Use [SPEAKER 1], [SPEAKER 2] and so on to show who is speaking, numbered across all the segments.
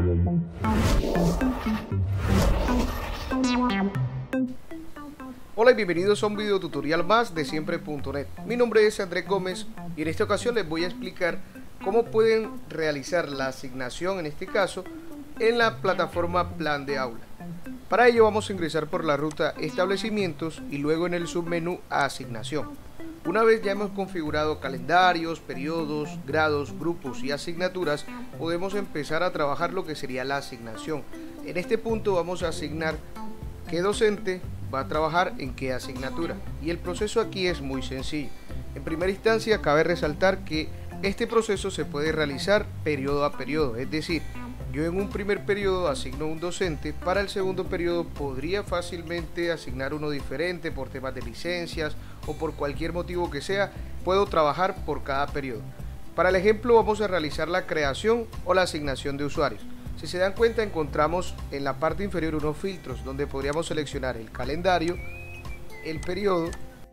[SPEAKER 1] Hola y bienvenidos a un video tutorial más de siempre.net. Mi nombre es Andrés Gómez y en esta ocasión les voy a explicar cómo pueden realizar la asignación, en este caso, en la plataforma Plan de Aula. Para ello vamos a ingresar por la ruta Establecimientos y luego en el submenú Asignación. Una vez ya hemos configurado calendarios, periodos, grados, grupos y asignaturas, podemos empezar a trabajar lo que sería la asignación. En este punto vamos a asignar qué docente va a trabajar en qué asignatura. Y el proceso aquí es muy sencillo. En primera instancia cabe resaltar que este proceso se puede realizar periodo a periodo, es decir, yo en un primer periodo asigno un docente, para el segundo periodo podría fácilmente asignar uno diferente por temas de licencias o por cualquier motivo que sea, puedo trabajar por cada periodo. Para el ejemplo vamos a realizar la creación o la asignación de usuarios. Si se dan cuenta, encontramos en la parte inferior unos filtros donde podríamos seleccionar el calendario, el periodo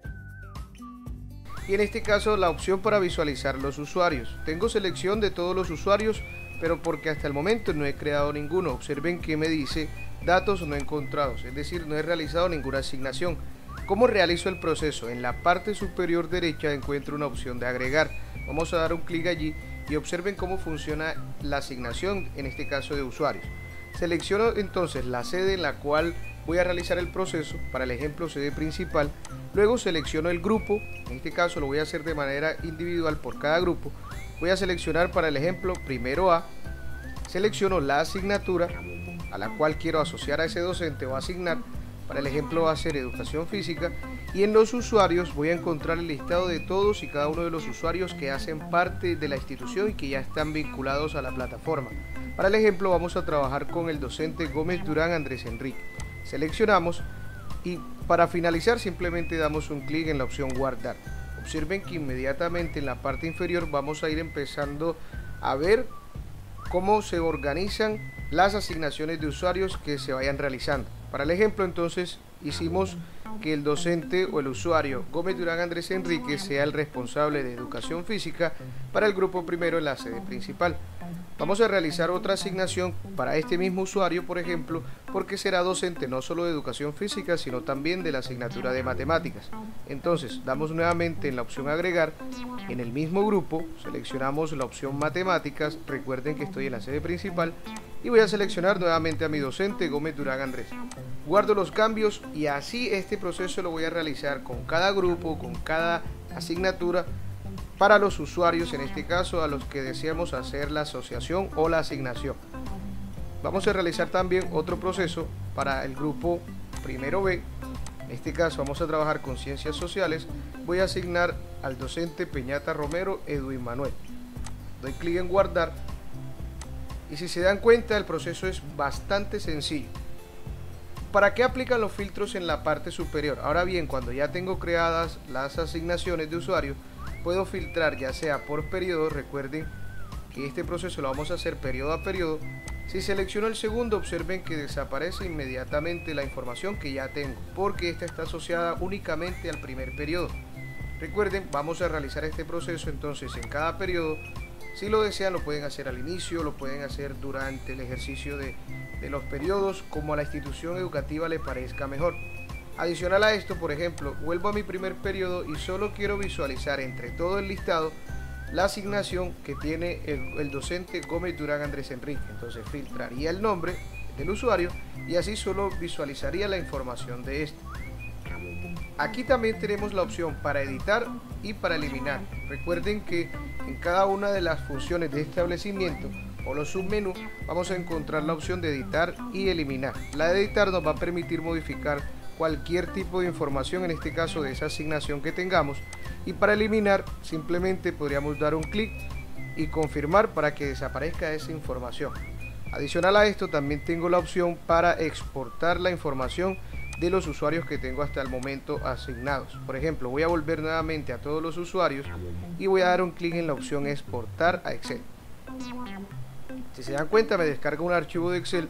[SPEAKER 1] y en este caso la opción para visualizar los usuarios. Tengo selección de todos los usuarios, pero porque hasta el momento no he creado ninguno. Observen que me dice datos no encontrados, es decir, no he realizado ninguna asignación. ¿Cómo realizo el proceso? En la parte superior derecha encuentro una opción de agregar. Vamos a dar un clic allí y observen cómo funciona la asignación, en este caso de usuarios. Selecciono entonces la sede en la cual voy a realizar el proceso, para el ejemplo sede principal. Luego selecciono el grupo, en este caso lo voy a hacer de manera individual por cada grupo. Voy a seleccionar para el ejemplo primero A, selecciono la asignatura a la cual quiero asociar a ese docente o asignar. Para el ejemplo va a ser educación física, y en los usuarios voy a encontrar el listado de todos y cada uno de los usuarios que hacen parte de la institución y que ya están vinculados a la plataforma. Para el ejemplo vamos a trabajar con el docente Gómez Durán Andrés Enrique. Seleccionamos y para finalizar simplemente damos un clic en la opción guardar. Observen que inmediatamente en la parte inferior vamos a ir empezando a ver cómo se organizan las asignaciones de usuarios que se vayan realizando. Para el ejemplo entonces hicimos que el docente o el usuario Gómez Durán Andrés Enrique sea el responsable de educación física para el grupo primero en la sede principal. Vamos a realizar otra asignación para este mismo usuario, por ejemplo, porque será docente no solo de educación física, sino también de la asignatura de matemáticas. Entonces, damos nuevamente en la opción agregar, en el mismo grupo, seleccionamos la opción matemáticas, recuerden que estoy en la sede principal, y voy a seleccionar nuevamente a mi docente Gómez Durán Andrés. Guardo los cambios y así este proceso lo voy a realizar con cada grupo, con cada asignatura, para los usuarios, en este caso a los que deseamos hacer la asociación o la asignación. Vamos a realizar también otro proceso para el grupo primero B. En este caso vamos a trabajar con ciencias sociales. Voy a asignar al docente Peñata Romero Edwin Manuel. Doy clic en guardar y si se dan cuenta el proceso es bastante sencillo. ¿Para qué aplican los filtros en la parte superior? Ahora bien, cuando ya tengo creadas las asignaciones de usuarios, puedo filtrar ya sea por periodo. Recuerden que este proceso lo vamos a hacer periodo a periodo. Si selecciono el segundo, observen que desaparece inmediatamente la información que ya tengo, porque esta está asociada únicamente al primer periodo. Recuerden, vamos a realizar este proceso entonces en cada periodo. Si lo desean lo pueden hacer al inicio, lo pueden hacer durante el ejercicio de los periodos, como a la institución educativa le parezca mejor. Adicional a esto, por ejemplo, vuelvo a mi primer periodo y solo quiero visualizar entre todo el listado la asignación que tiene el docente Gómez Durán Andrés Enrique. Entonces filtraría el nombre del usuario y así solo visualizaría la información de este. Aquí también tenemos la opción para editar y para eliminar. Recuerden que en cada una de las funciones de establecimiento o los submenús vamos a encontrar la opción de editar y eliminar. La de editar nos va a permitir modificar cualquier tipo de información, en este caso de esa asignación que tengamos, y para eliminar simplemente podríamos dar un clic y confirmar para que desaparezca esa información. Adicional a esto también tengo la opción para exportar la información de los usuarios que tengo hasta el momento asignados. Por ejemplo, voy a volver nuevamente a todos los usuarios y voy a dar un clic en la opción exportar a Excel. Si se dan cuenta, me descarga un archivo de Excel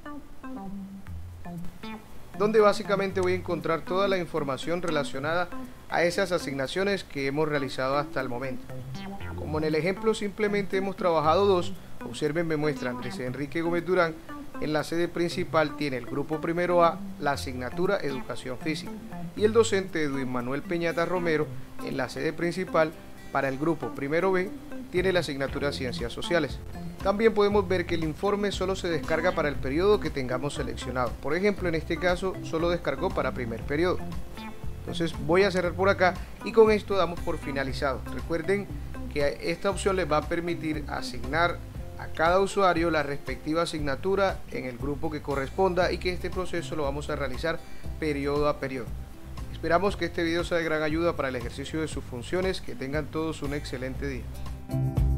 [SPEAKER 1] donde básicamente voy a encontrar toda la información relacionada a esas asignaciones que hemos realizado hasta el momento. Como en el ejemplo simplemente hemos trabajado dos, Observen, me muestra Andrés Enrique Gómez Durán. En la sede principal tiene el grupo primero A la asignatura Educación Física y el docente Edwin Manuel Peñata Romero en la sede principal para el grupo primero B tiene la asignatura Ciencias Sociales. También podemos ver que el informe solo se descarga para el periodo que tengamos seleccionado. Por ejemplo, en este caso solo descargó para primer periodo. Entonces voy a cerrar por acá y con esto damos por finalizado. Recuerden que esta opción les va a permitir asignar a cada usuario la respectiva asignatura en el grupo que corresponda y que este proceso lo vamos a realizar periodo a periodo. Esperamos que este video sea de gran ayuda para el ejercicio de sus funciones. Que tengan todos un excelente día.